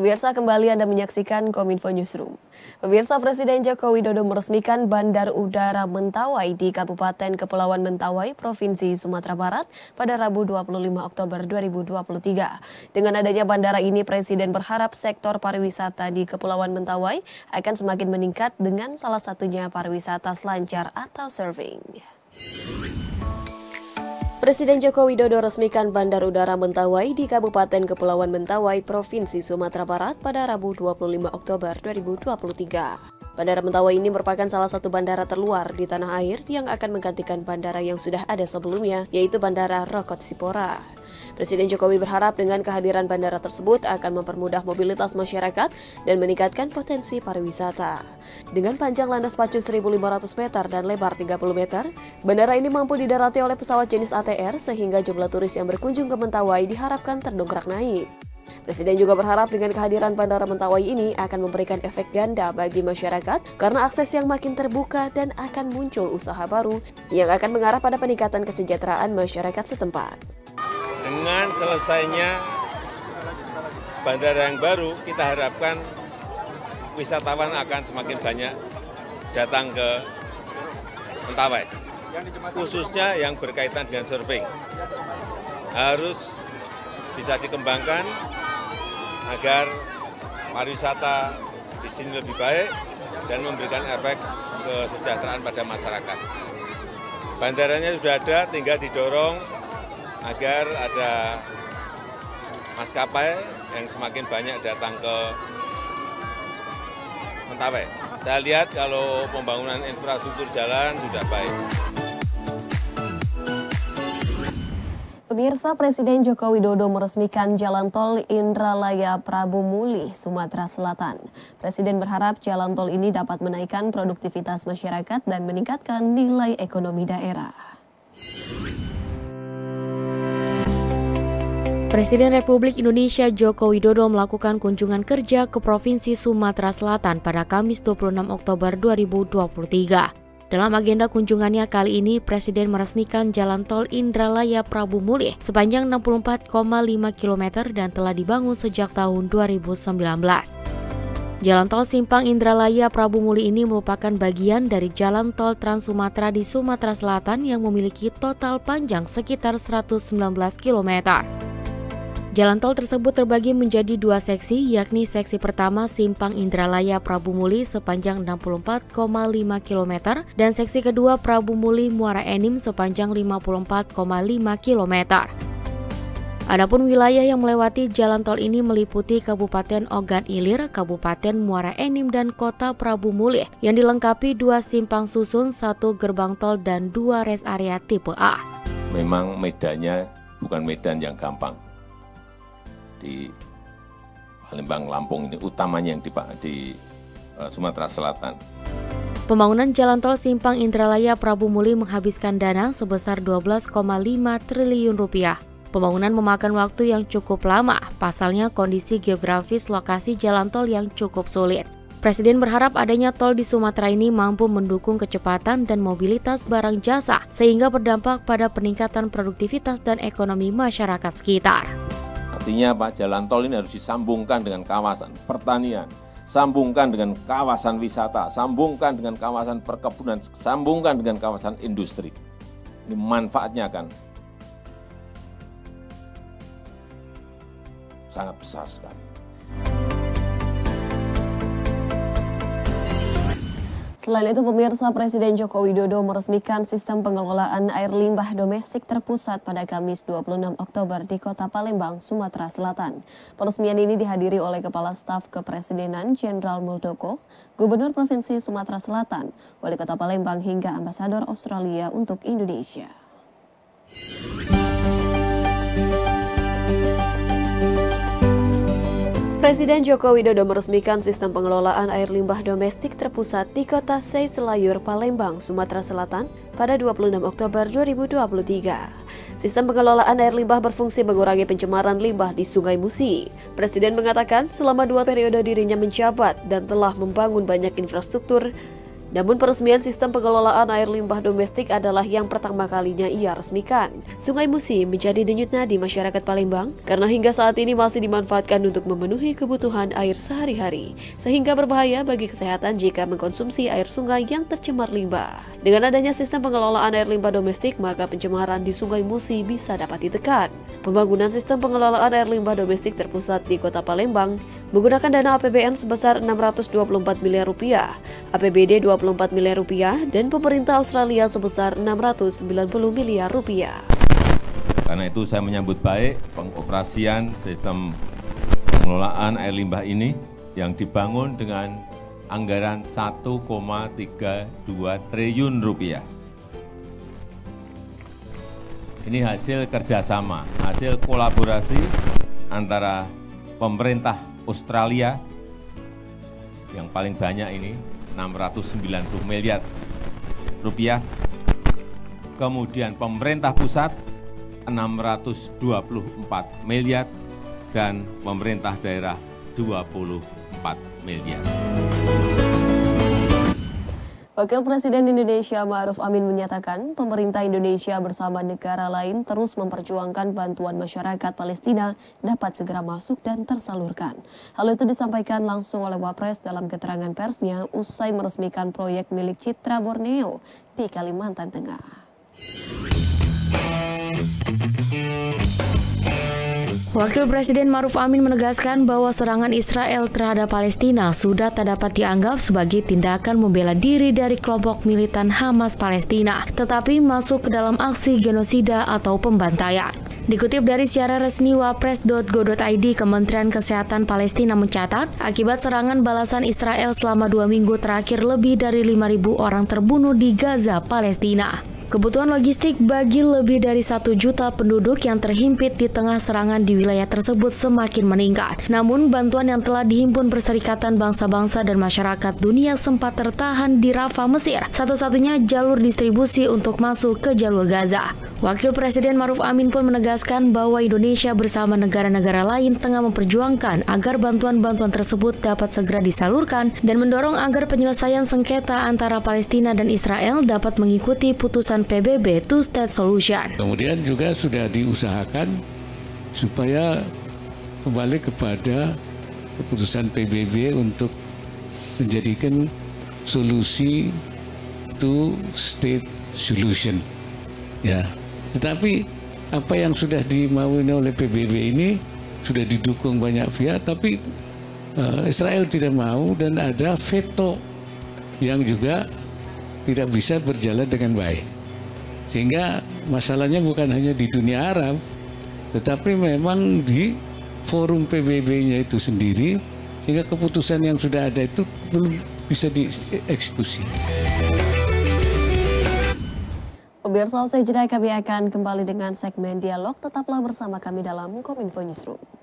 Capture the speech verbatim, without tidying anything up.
Pemirsa, kembali Anda menyaksikan Kominfo Newsroom. Pemirsa, Presiden Joko Widodo meresmikan Bandar Udara Mentawai di Kabupaten Kepulauan Mentawai, Provinsi Sumatera Barat pada Rabu dua puluh lima Oktober dua ribu dua puluh tiga. Dengan adanya bandara ini, Presiden berharap sektor pariwisata di Kepulauan Mentawai akan semakin meningkat dengan salah satunya pariwisata selancar atau surfing. Presiden Joko Widodo resmikan Bandar Udara Mentawai di Kabupaten Kepulauan Mentawai, Provinsi Sumatera Barat pada Rabu dua puluh lima Oktober dua ribu dua puluh tiga. Bandara Mentawai ini merupakan salah satu bandara terluar di tanah air yang akan menggantikan bandara yang sudah ada sebelumnya, yaitu Bandara Rokot Sipora. Presiden Jokowi berharap dengan kehadiran bandara tersebut akan mempermudah mobilitas masyarakat dan meningkatkan potensi pariwisata. Dengan panjang landas pacu seribu lima ratus meter dan lebar tiga puluh meter, bandara ini mampu didarati oleh pesawat jenis A T R sehingga jumlah turis yang berkunjung ke Mentawai diharapkan terdongkrak naik. Presiden juga berharap dengan kehadiran Bandara Mentawai ini akan memberikan efek ganda bagi masyarakat karena akses yang makin terbuka dan akan muncul usaha baru yang akan mengarah pada peningkatan kesejahteraan masyarakat setempat. Dengan selesainya bandara yang baru, kita harapkan wisatawan akan semakin banyak datang ke Mentawai, khususnya yang berkaitan dengan surfing. Harus bisa dikembangkan agar pariwisata di sini lebih baik dan memberikan efek kesejahteraan pada masyarakat. Bandaranya sudah ada, tinggal didorong agar ada maskapai yang semakin banyak datang ke Mentawai. Saya lihat kalau pembangunan infrastruktur jalan sudah baik. Pemirsa, Presiden Joko Widodo meresmikan Jalan Tol Indralaya Prabu Mulih, Sumatera Selatan. Presiden berharap jalan tol ini dapat menaikkan produktivitas masyarakat dan meningkatkan nilai ekonomi daerah. Presiden Republik Indonesia Joko Widodo melakukan kunjungan kerja ke Provinsi Sumatera Selatan pada Kamis dua puluh enam Oktober dua ribu dua puluh tiga. Dalam agenda kunjungannya kali ini, Presiden meresmikan Jalan Tol Indralaya Prabu Mulih sepanjang enam puluh empat koma lima kilometer dan telah dibangun sejak tahun dua ribu sembilan belas. Jalan Tol Simpang Indralaya Prabu Mulih ini merupakan bagian dari Jalan Tol Trans Sumatera di Sumatera Selatan yang memiliki total panjang sekitar seratus sembilan belas kilometer. Jalan tol tersebut terbagi menjadi dua seksi, yakni seksi pertama Simpang Indralaya Prabu Mulih sepanjang enam puluh empat koma lima kilometer dan seksi kedua Prabu Mulih Muara Enim sepanjang lima puluh empat koma lima kilometer. Adapun wilayah yang melewati jalan tol ini meliputi Kabupaten Ogan Ilir, Kabupaten Muara Enim, dan Kota Prabu Mulih yang dilengkapi dua simpang susun, satu gerbang tol, dan dua rest area tipe A. Memang medannya bukan medan yang gampang. Di Palembang, Lampung ini utamanya yang di, di uh, Sumatera Selatan. Pembangunan jalan tol Simpang Indralaya Prabu Mulih menghabiskan dana sebesar dua belas koma lima triliun rupiah. Pembangunan memakan waktu yang cukup lama, pasalnya kondisi geografis lokasi jalan tol yang cukup sulit. Presiden berharap adanya tol di Sumatera ini mampu mendukung kecepatan dan mobilitas barang jasa sehingga berdampak pada peningkatan produktivitas dan ekonomi masyarakat sekitar. Artinya Pak, jalan tol ini harus disambungkan dengan kawasan pertanian, sambungkan dengan kawasan wisata, sambungkan dengan kawasan perkebunan, sambungkan dengan kawasan industri. Ini manfaatnya akan sangat besar sekali. Selain itu, pemirsa, Presiden Joko Widodo meresmikan sistem pengelolaan air limbah domestik terpusat pada Kamis dua puluh enam Oktober di Kota Palembang, Sumatera Selatan. Peresmian ini dihadiri oleh Kepala Staf Kepresidenan Jenderal Muldoko, Gubernur Provinsi Sumatera Selatan, Wali Kota Palembang hingga Ambasador Australia untuk Indonesia. Presiden Joko Widodo meresmikan sistem pengelolaan air limbah domestik terpusat di Kota Sei Selayur, Palembang, Sumatera Selatan pada dua puluh enam Oktober dua ribu dua puluh tiga. Sistem pengelolaan air limbah berfungsi mengurangi pencemaran limbah di Sungai Musi. Presiden mengatakan selama dua periode dirinya menjabat dan telah membangun banyak infrastruktur Namun peresmian sistem pengelolaan air limbah domestik adalah yang pertama kalinya ia resmikan. Sungai Musi menjadi denyut nadi masyarakat Palembang karena hingga saat ini masih dimanfaatkan untuk memenuhi kebutuhan air sehari-hari, sehingga berbahaya bagi kesehatan jika mengkonsumsi air sungai yang tercemar limbah. Dengan adanya sistem pengelolaan air limbah domestik, maka pencemaran di Sungai Musi bisa dapat ditekan. Pembangunan sistem pengelolaan air limbah domestik terpusat di Kota Palembang menggunakan dana A P B N sebesar enam ratus dua puluh empat miliar rupiah, A P B D dua puluh empat miliar rupiah, dan pemerintah Australia sebesar enam ratus sembilan puluh miliar rupiah. Karena itu saya menyambut baik pengoperasian sistem pengelolaan air limbah ini yang dibangun dengan anggaran satu koma tiga dua triliun rupiah. Ini hasil kerjasama, hasil kolaborasi antara pemerintah Australia yang paling banyak ini enam ratus sembilan puluh miliar rupiah, kemudian pemerintah pusat enam ratus dua puluh empat miliar dan pemerintah daerah dua puluh empat miliar. Wakil Presiden Indonesia Ma'ruf Amin menyatakan pemerintah Indonesia bersama negara lain terus memperjuangkan bantuan masyarakat Palestina dapat segera masuk dan tersalurkan. Hal itu disampaikan langsung oleh Wapres dalam keterangan persnya usai meresmikan proyek milik Citra Borneo di Kalimantan Tengah. Wakil Presiden Ma'ruf Amin menegaskan bahwa serangan Israel terhadap Palestina sudah tak dapat dianggap sebagai tindakan membela diri dari kelompok militan Hamas Palestina, tetapi masuk ke dalam aksi genosida atau pembantaian. Dikutip dari siaran resmi wapres titik go titik i d, Kementerian Kesehatan Palestina mencatat, akibat serangan balasan Israel selama dua minggu terakhir lebih dari lima ribu orang terbunuh di Gaza, Palestina. Kebutuhan logistik bagi lebih dari satu juta penduduk yang terhimpit di tengah serangan di wilayah tersebut semakin meningkat. Namun, bantuan yang telah dihimpun Perserikatan Bangsa-Bangsa dan Masyarakat Dunia sempat tertahan di Rafah, Mesir, satu-satunya jalur distribusi untuk masuk ke jalur Gaza. Wakil Presiden Ma'ruf Amin pun menegaskan bahwa Indonesia bersama negara-negara lain tengah memperjuangkan agar bantuan-bantuan tersebut dapat segera disalurkan dan mendorong agar penyelesaian sengketa antara Palestina dan Israel dapat mengikuti putusan P B B Two-State Solution. Kemudian juga sudah diusahakan supaya kembali kepada keputusan P B B untuk menjadikan solusi Two-State Solution. Ya, tetapi apa yang sudah dimaui oleh P B B ini sudah didukung banyak pihak, tapi uh, Israel tidak mau dan ada veto yang juga tidak bisa berjalan dengan baik. Sehingga masalahnya bukan hanya di dunia Arab, tetapi memang di forum P B B-nya itu sendiri, sehingga keputusan yang sudah ada itu belum bisa dieksekusi. Pemirsa, usai jeda kami akan kembali dengan segmen dialog. Tetaplah bersama kami dalam Kominfo Newsroom.